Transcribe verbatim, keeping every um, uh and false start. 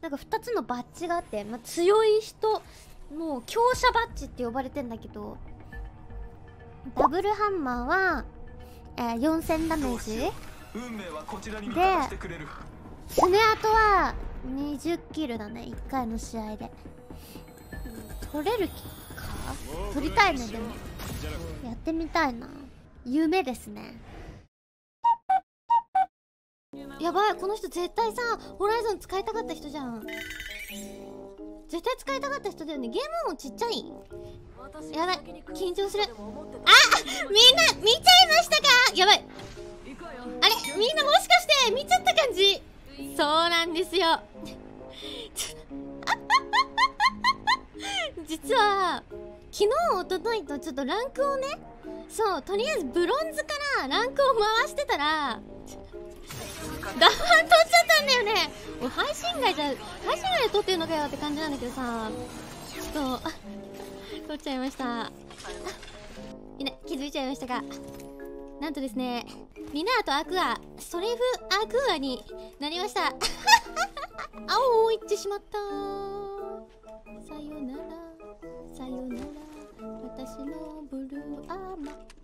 なんかふたつのバッジがあって、まあ、強い人もう強者バッジって呼ばれてんだけど、ダブルハンマーは、えー、よんせんダメージで、スネアトはにじゅうキルだね、いっかいの試合で。取れるか、取りたいね。でもやってみたいな、夢ですね。やばい、この人絶対さホライゾン使いたかった人じゃん。絶対使いたかった人だよね。ゲームもちっちゃい。やばい、緊張する。あ、みんな見ちゃいましたか。やばい、あれ、みんなもしかして見ちゃった感じ。そうなんですよ実は昨日一昨日とちょっとランクをね、そう、とりあえずブロンズからランクを回してたらダファン取っちゃったんだよね。もう配信外じゃ、配信外で撮ってるのかよって感じなんだけどさ、ちょっと取っちゃいました。みんな気づいちゃいましたか。なんとですね、ミナーとアクア、ストレフアクアになりました青をいってしまった。さよならさよなら、私のブルーアーマー。